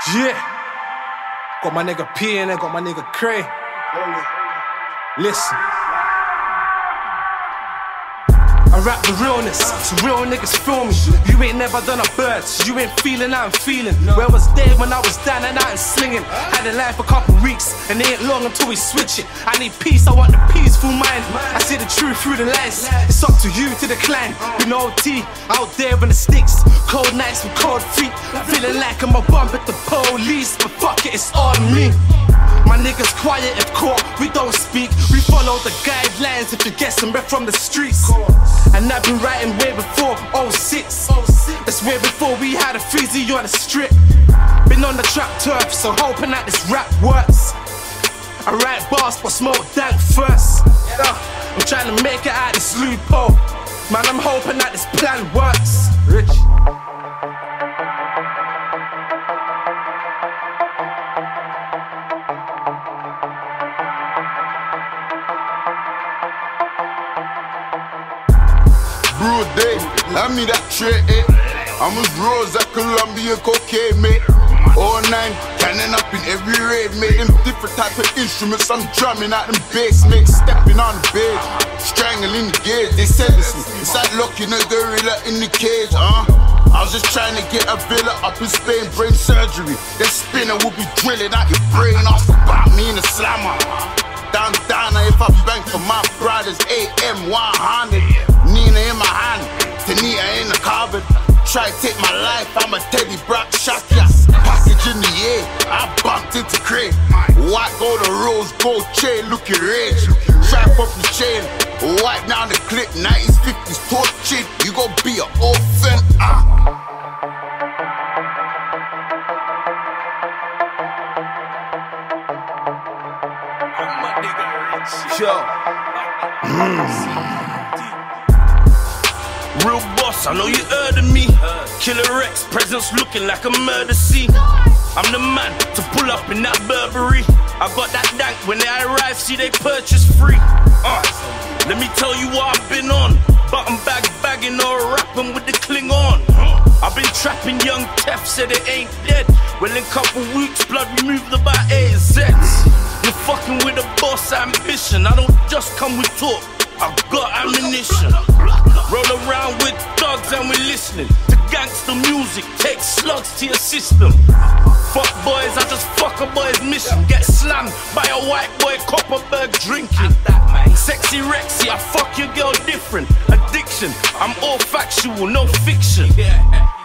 Yeah. Got my nigga P in there, got my nigga Cray. Listen. I rap the realness, so real niggas feel me. You ain't never done a bird, so you ain't feeling how I'm feeling. Where I was there when I was down and out and slinging. Had a life a couple weeks, and it ain't long until we switch it. I need peace, I want the peaceful mind. I see the truth through the lies. It's up to you to decline. You know T, out there in the sticks. Cold nights with cold feet. Feeling like I'm a bump at the police, but fuck it, it's all me. My niggas quiet if caught, we don't speak. We follow the guidelines if you guessing, we're from the streets. And I've been writing way before 06. That's way before we had a freezy on the strip. Been on the trap turf, so hoping that this rap works. I write bars but smoke dank first. I'm trying to make it out this loophole. Man, I'm hoping that this plan works. Rich. Bro, day, I mean that tray, eh? I'm as rose at Columbia cocaine, mate. All 9, cannon up in every raid, mate. Them different type of instruments, I'm drumming out them bass, mate. Stepping on the bed, strangling the gauge. They sentenced me, it's like locking a gorilla in the cage, I was just trying to get a villa up in Spain, brain surgery. That spinner will be drilling out your brain off about me in the slammer. Down, if I bank for my brothers, AM 100. Nina in my hand, Tanita in the cupboard. Try to take my life, I'm a Teddy Brock shotgun. Package in the air, I bumped into Craig. White gold, a rose gold chain, looking rage. Trap up the chain, wipe down the clip, 90s, 50s, torch chick. You gon' be an orphan, Yo. Real boss, I know you heard of me. Killer Rex, presence looking like a murder scene. I'm the man to pull up in that Burberry. I got that dank when they arrive, see they purchase free. Let me tell you what I've been on. Button bag bagging or rapping with the Klingon. I've been trapping young Tef, said it ain't dead. Well, in couple weeks, blood removed about AZs. You're fucking with a boss ambition. I don't just come with talk, I've got ammunition. Roll around with thugs and we're listening to gangster music, take slugs to your system. Fuck boys, I just fuck a boy's mission. Get slammed by a white boy, Copperberg drinking. Sexy Rexy, I fuck your girl different. Addiction, I'm all factual, no fiction.